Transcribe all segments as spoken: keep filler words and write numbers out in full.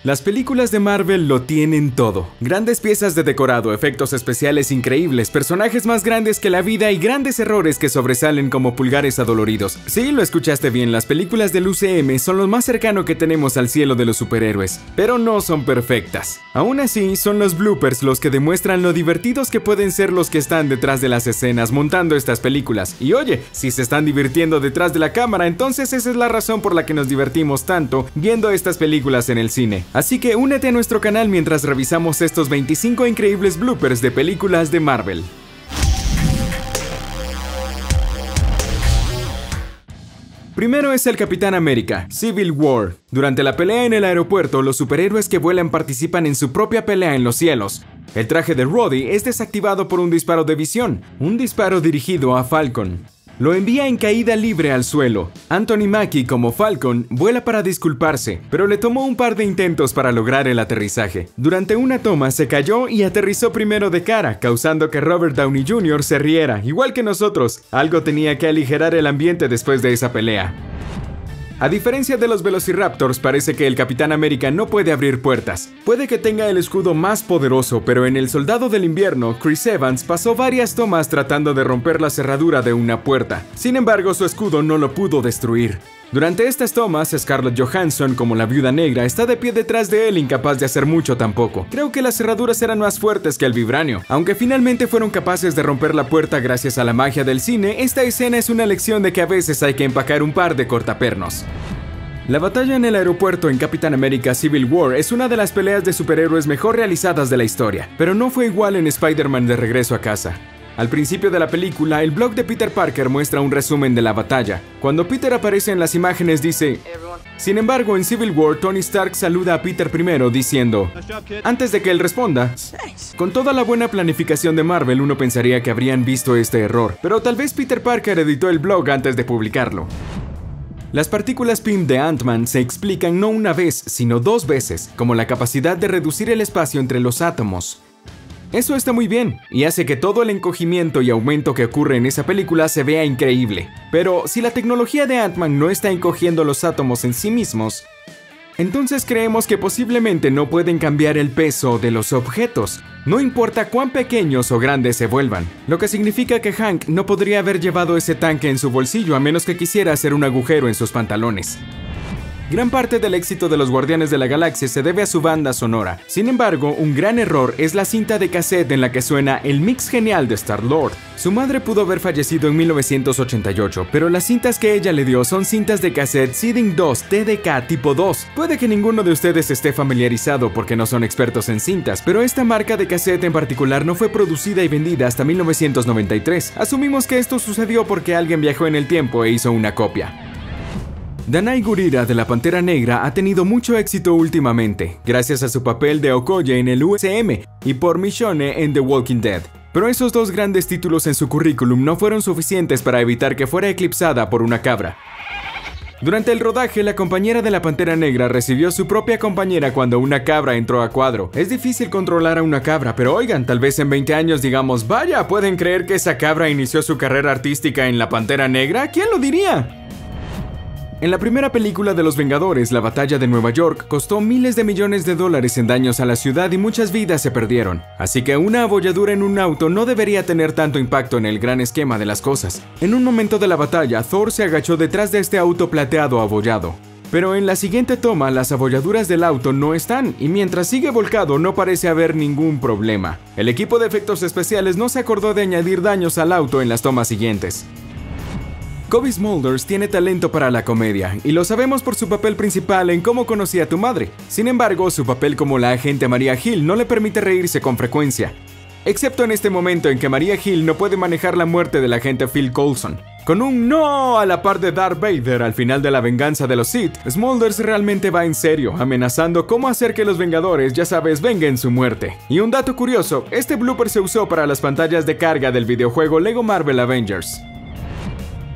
Las películas de Marvel lo tienen todo. Grandes piezas de decorado, efectos especiales increíbles, personajes más grandes que la vida y grandes errores que sobresalen como pulgares adoloridos. Sí, lo escuchaste bien, las películas del U C M son lo más cercano que tenemos al cielo de los superhéroes, pero no son perfectas. Aún así, son los bloopers los que demuestran lo divertidos que pueden ser los que están detrás de las escenas montando estas películas. Y oye, si se están divirtiendo detrás de la cámara, entonces esa es la razón por la que nos divertimos tanto viendo estas películas en el cine. Así que únete a nuestro canal mientras revisamos estos veinticinco increíbles bloopers de películas de Marvel. Primero es el Capitán América, Civil War. Durante la pelea en el aeropuerto, los superhéroes que vuelan participan en su propia pelea en los cielos. El traje de Rhodey es desactivado por un disparo de visión, un disparo dirigido a Falcon. Lo envía en caída libre al suelo. Anthony Mackie, como Falcon, vuela para disculparse, pero le tomó un par de intentos para lograr el aterrizaje. Durante una toma se cayó y aterrizó primero de cara, causando que Robert Downey junior se riera, igual que nosotros. Algo tenía que aligerar el ambiente después de esa pelea. A diferencia de los Velociraptors, parece que el Capitán América no puede abrir puertas. Puede que tenga el escudo más poderoso, pero en El Soldado del Invierno, Chris Evans pasó varias tomas tratando de romper la cerradura de una puerta. Sin embargo, su escudo no lo pudo destruir. Durante estas tomas, Scarlett Johansson, como la Viuda Negra, está de pie detrás de él, incapaz de hacer mucho tampoco. Creo que las cerraduras eran más fuertes que el vibranio. Aunque finalmente fueron capaces de romper la puerta gracias a la magia del cine, esta escena es una lección de que a veces hay que empacar un par de cortapernos. La batalla en el aeropuerto en Capitán América Civil War es una de las peleas de superhéroes mejor realizadas de la historia, pero no fue igual en Spider-Man de Regreso a Casa. Al principio de la película, el blog de Peter Parker muestra un resumen de la batalla. Cuando Peter aparece en las imágenes dice: sin embargo, en Civil War, Tony Stark saluda a Peter primero diciendo, antes de que él responda. Con toda la buena planificación de Marvel, uno pensaría que habrían visto este error, pero tal vez Peter Parker editó el blog antes de publicarlo. Las partículas P I M de Ant-Man se explican no una vez, sino dos veces, como la capacidad de reducir el espacio entre los átomos. Eso está muy bien, y hace que todo el encogimiento y aumento que ocurre en esa película se vea increíble. Pero si la tecnología de Ant-Man no está encogiendo los átomos en sí mismos, entonces creemos que posiblemente no pueden cambiar el peso de los objetos, no importa cuán pequeños o grandes se vuelvan. Lo que significa que Hank no podría haber llevado ese tanque en su bolsillo a menos que quisiera hacer un agujero en sus pantalones. Gran parte del éxito de los Guardianes de la Galaxia se debe a su banda sonora. Sin embargo, un gran error es la cinta de cassette en la que suena el mix genial de Star-Lord. Su madre pudo haber fallecido en mil novecientos ochenta y ocho, pero las cintas que ella le dio son cintas de cassette Seeding dos T D K tipo dos. Puede que ninguno de ustedes esté familiarizado porque no son expertos en cintas, pero esta marca de cassette en particular no fue producida y vendida hasta mil novecientos noventa y tres. Asumimos que esto sucedió porque alguien viajó en el tiempo e hizo una copia. Danai Gurira de la Pantera Negra ha tenido mucho éxito últimamente, gracias a su papel de Okoye en el U C M y por Michonne en The Walking Dead. Pero esos dos grandes títulos en su currículum no fueron suficientes para evitar que fuera eclipsada por una cabra. Durante el rodaje, la compañera de la Pantera Negra recibió su propia compañera cuando una cabra entró a cuadro. Es difícil controlar a una cabra, pero oigan, tal vez en veinte años digamos, vaya, ¿pueden creer que esa cabra inició su carrera artística en la Pantera Negra? ¿Quién lo diría? En la primera película de Los Vengadores, la batalla de Nueva York costó miles de millones de dólares en daños a la ciudad y muchas vidas se perdieron. Así que una abolladura en un auto no debería tener tanto impacto en el gran esquema de las cosas. En un momento de la batalla, Thor se agachó detrás de este auto plateado abollado. Pero en la siguiente toma, las abolladuras del auto no están, y mientras sigue volcado no parece haber ningún problema. El equipo de efectos especiales no se acordó de añadir daños al auto en las tomas siguientes. Cobie Smulders tiene talento para la comedia, y lo sabemos por su papel principal en Cómo conocí a tu madre. Sin embargo, su papel como la agente Maria Hill no le permite reírse con frecuencia. Excepto en este momento en que Maria Hill no puede manejar la muerte del agente Phil Coulson. Con un no a la par de Darth Vader al final de La venganza de los Sith, Smulders realmente va en serio, amenazando cómo hacer que los Vengadores, ya sabes, vengan su muerte. Y un dato curioso, este blooper se usó para las pantallas de carga del videojuego Lego Marvel Avengers.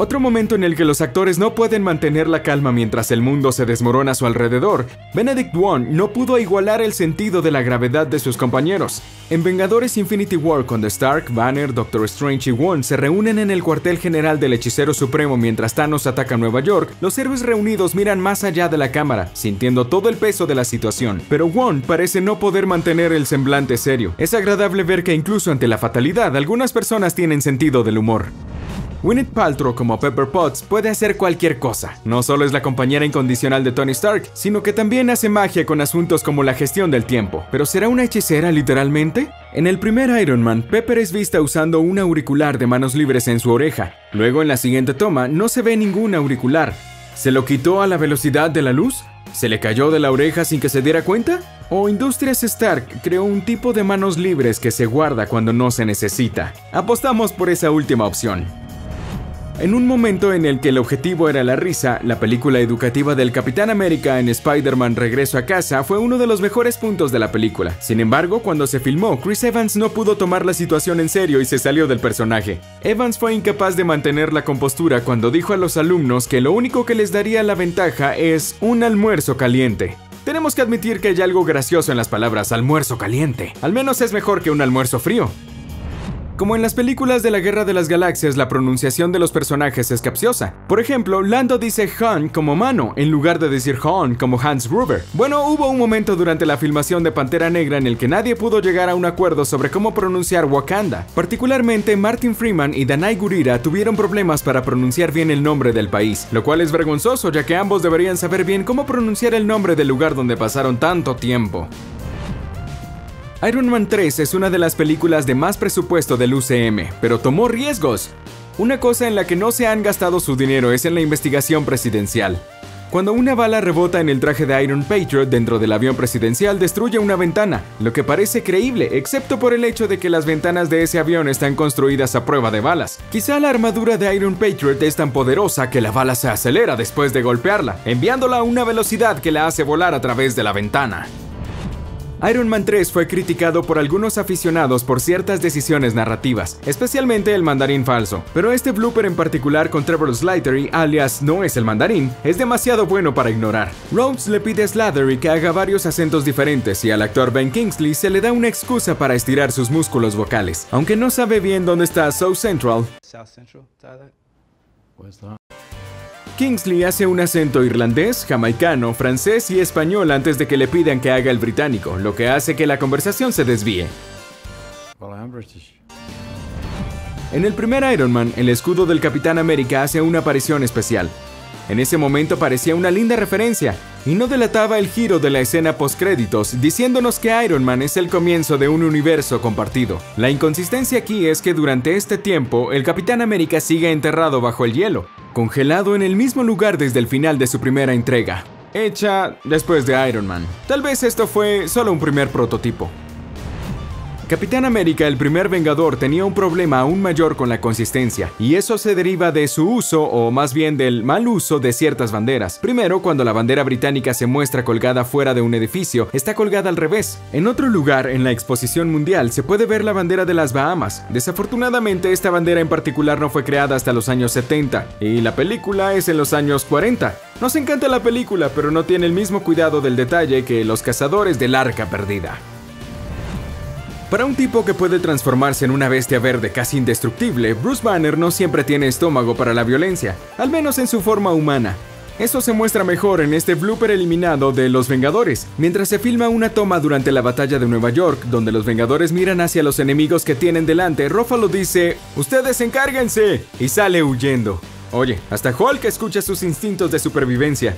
Otro momento en el que los actores no pueden mantener la calma mientras el mundo se desmorona a su alrededor. Benedict Wong no pudo igualar el sentido de la gravedad de sus compañeros. En Vengadores Infinity War, cuando Stark, Banner, Doctor Strange y Wong se reúnen en el cuartel general del Hechicero Supremo mientras Thanos ataca Nueva York, los héroes reunidos miran más allá de la cámara, sintiendo todo el peso de la situación. Pero Wong parece no poder mantener el semblante serio. Es agradable ver que incluso ante la fatalidad, algunas personas tienen sentido del humor. Gwyneth Paltrow como Pepper Potts puede hacer cualquier cosa. No solo es la compañera incondicional de Tony Stark, sino que también hace magia con asuntos como la gestión del tiempo. ¿Pero será una hechicera literalmente? En el primer Iron Man, Pepper es vista usando un auricular de manos libres en su oreja. Luego en la siguiente toma no se ve ningún auricular. ¿Se lo quitó a la velocidad de la luz? ¿Se le cayó de la oreja sin que se diera cuenta? ¿O Industrias Stark creó un tipo de manos libres que se guarda cuando no se necesita? Apostamos por esa última opción. En un momento en el que el objetivo era la risa, la película educativa del Capitán América en Spider-Man Regreso a Casa fue uno de los mejores puntos de la película. Sin embargo, cuando se filmó, Chris Evans no pudo tomar la situación en serio y se salió del personaje. Evans fue incapaz de mantener la compostura cuando dijo a los alumnos que lo único que les daría la ventaja es un almuerzo caliente. Tenemos que admitir que hay algo gracioso en las palabras almuerzo caliente. Al menos es mejor que un almuerzo frío. Como en las películas de la Guerra de las Galaxias, la pronunciación de los personajes es capciosa. Por ejemplo, Lando dice Han como mano, en lugar de decir Han como Hans Gruber. Bueno, hubo un momento durante la filmación de Pantera Negra en el que nadie pudo llegar a un acuerdo sobre cómo pronunciar Wakanda. Particularmente, Martin Freeman y Danai Gurira tuvieron problemas para pronunciar bien el nombre del país, lo cual es vergonzoso ya que ambos deberían saber bien cómo pronunciar el nombre del lugar donde pasaron tanto tiempo. Iron Man tres es una de las películas de más presupuesto del U C M, pero tomó riesgos. Una cosa en la que no se han gastado su dinero es en la investigación presidencial. Cuando una bala rebota en el traje de Iron Patriot dentro del avión presidencial, destruye una ventana, lo que parece creíble, excepto por el hecho de que las ventanas de ese avión están construidas a prueba de balas. Quizá la armadura de Iron Patriot es tan poderosa que la bala se acelera después de golpearla, enviándola a una velocidad que la hace volar a través de la ventana. Iron Man tres fue criticado por algunos aficionados por ciertas decisiones narrativas, especialmente el mandarín falso, pero este blooper en particular con Trevor Slattery, alias No es el mandarín, es demasiado bueno para ignorar. Rhodes le pide a Slattery que haga varios acentos diferentes y al actor Ben Kingsley se le da una excusa para estirar sus músculos vocales, aunque no sabe bien dónde está South Central. South Central, Tyler? Where's that? Kingsley hace un acento irlandés, jamaicano, francés y español antes de que le pidan que haga el británico, lo que hace que la conversación se desvíe. Well, I'm British. En el primer Iron Man, el escudo del Capitán América hace una aparición especial. En ese momento parecía una linda referencia, y no delataba el giro de la escena postcréditos, diciéndonos que Iron Man es el comienzo de un universo compartido. La inconsistencia aquí es que durante este tiempo, el Capitán América sigue enterrado bajo el hielo, congelado en el mismo lugar desde el final de su primera entrega, hecha después de Iron Man. Tal vez esto fue solo un primer prototipo. Capitán América, el primer Vengador, tenía un problema aún mayor con la consistencia, y eso se deriva de su uso, o más bien del mal uso de ciertas banderas. Primero, cuando la bandera británica se muestra colgada fuera de un edificio, está colgada al revés. En otro lugar, en la exposición mundial, se puede ver la bandera de las Bahamas. Desafortunadamente, esta bandera en particular no fue creada hasta los años setenta, y la película es en los años cuarenta. Nos encanta la película, pero no tiene el mismo cuidado del detalle que Los Cazadores del Arca Perdida. Para un tipo que puede transformarse en una bestia verde casi indestructible, Bruce Banner no siempre tiene estómago para la violencia, al menos en su forma humana. Eso se muestra mejor en este blooper eliminado de Los Vengadores, mientras se filma una toma durante la batalla de Nueva York, donde los Vengadores miran hacia los enemigos que tienen delante. Ruffalo dice, "¡Ustedes encárguense!" y sale huyendo. Oye, hasta Hulk escucha sus instintos de supervivencia.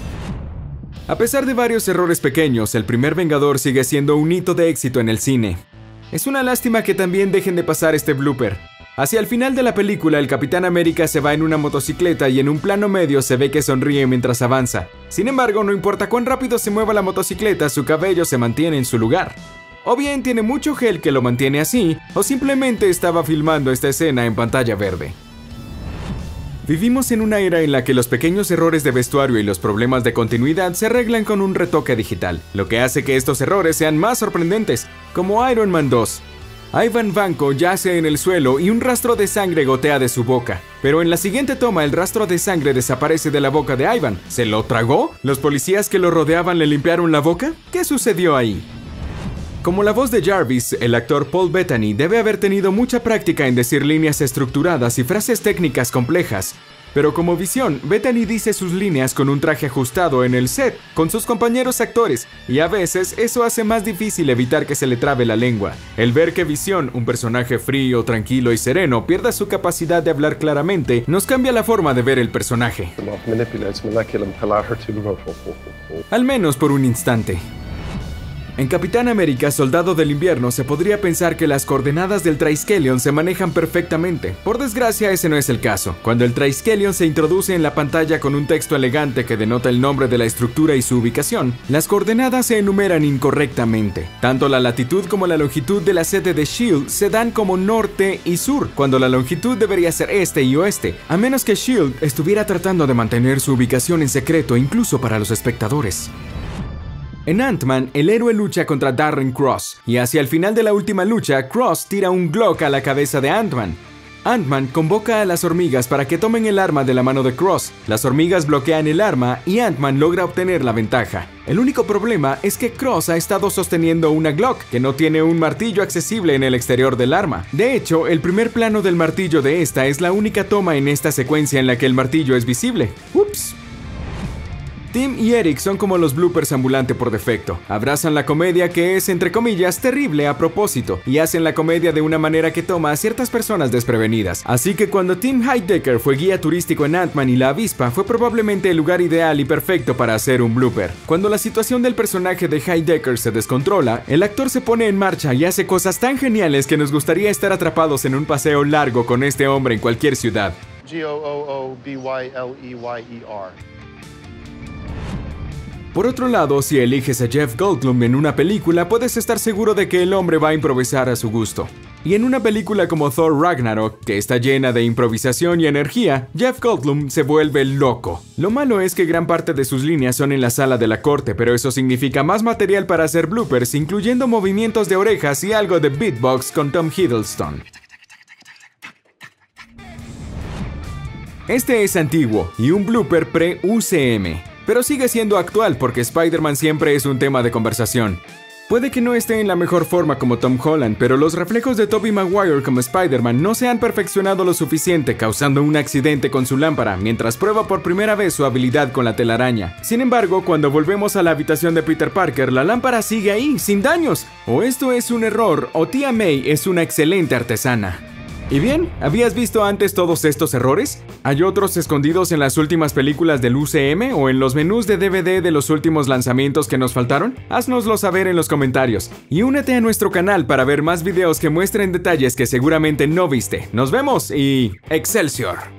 A pesar de varios errores pequeños, el primer Vengador sigue siendo un hito de éxito en el cine. Es una lástima que también dejen de pasar este blooper. Hacia el final de la película, el Capitán América se va en una motocicleta y en un plano medio se ve que sonríe mientras avanza. Sin embargo, no importa cuán rápido se mueva la motocicleta, su cabello se mantiene en su lugar. O bien tiene mucho gel que lo mantiene así, o simplemente estaba filmando esta escena en pantalla verde. Vivimos en una era en la que los pequeños errores de vestuario y los problemas de continuidad se arreglan con un retoque digital, lo que hace que estos errores sean más sorprendentes, como Iron Man dos. Ivan Vanko yace en el suelo y un rastro de sangre gotea de su boca. Pero en la siguiente toma el rastro de sangre desaparece de la boca de Ivan. ¿Se lo tragó? ¿Los policías que lo rodeaban le limpiaron la boca? ¿Qué sucedió ahí? Como la voz de Jarvis, el actor Paul Bettany debe haber tenido mucha práctica en decir líneas estructuradas y frases técnicas complejas. Pero como Visión, Bettany dice sus líneas con un traje ajustado en el set, con sus compañeros actores, y a veces eso hace más difícil evitar que se le trabe la lengua. El ver que Visión, un personaje frío, tranquilo y sereno, pierda su capacidad de hablar claramente, nos cambia la forma de ver el personaje. Al menos por un instante. En Capitán América, Soldado del Invierno, se podría pensar que las coordenadas del Triskelion se manejan perfectamente. Por desgracia, ese no es el caso. Cuando el Triskelion se introduce en la pantalla con un texto elegante que denota el nombre de la estructura y su ubicación, las coordenadas se enumeran incorrectamente. Tanto la latitud como la longitud de la sede de S H I E L D se dan como norte y sur, cuando la longitud debería ser este y oeste, a menos que S H I E L D estuviera tratando de mantener su ubicación en secreto incluso para los espectadores. En Ant-Man, el héroe lucha contra Darren Cross, y hacia el final de la última lucha, Cross tira un Glock a la cabeza de Ant-Man. Ant-Man convoca a las hormigas para que tomen el arma de la mano de Cross. Las hormigas bloquean el arma y Ant-Man logra obtener la ventaja. El único problema es que Cross ha estado sosteniendo una Glock, que no tiene un martillo accesible en el exterior del arma. De hecho, el primer plano del martillo de esta es la única toma en esta secuencia en la que el martillo es visible. ¡Ups! Tim y Eric son como los bloopers ambulante por defecto. Abrazan la comedia que es, entre comillas, terrible a propósito, y hacen la comedia de una manera que toma a ciertas personas desprevenidas. Así que cuando Tim Heidecker fue guía turístico en Ant-Man y la avispa, fue probablemente el lugar ideal y perfecto para hacer un blooper. Cuando la situación del personaje de Heidecker se descontrola, el actor se pone en marcha y hace cosas tan geniales que nos gustaría estar atrapados en un paseo largo con este hombre en cualquier ciudad. G O O O B Y L E Y E R. Por otro lado, si eliges a Jeff Goldblum en una película, puedes estar seguro de que el hombre va a improvisar a su gusto. Y en una película como Thor Ragnarok, que está llena de improvisación y energía, Jeff Goldblum se vuelve loco. Lo malo es que gran parte de sus líneas son en la sala de la corte, pero eso significa más material para hacer bloopers, incluyendo movimientos de orejas y algo de beatbox con Tom Hiddleston. Este es antiguo y un blooper pre-U C M. Pero sigue siendo actual porque Spider-Man siempre es un tema de conversación. Puede que no esté en la mejor forma como Tom Holland, pero los reflejos de Tobey Maguire como Spider-Man no se han perfeccionado lo suficiente, causando un accidente con su lámpara, mientras prueba por primera vez su habilidad con la telaraña. Sin embargo, cuando volvemos a la habitación de Peter Parker, la lámpara sigue ahí, sin daños. O esto es un error, o tía May es una excelente artesana. Y bien, ¿habías visto antes todos estos errores? ¿Hay otros escondidos en las últimas películas del U C M o en los menús de D V D de los últimos lanzamientos que nos faltaron? Haznoslo saber en los comentarios. Y únete a nuestro canal para ver más videos que muestren detalles que seguramente no viste. ¡Nos vemos y ¡Excelsior!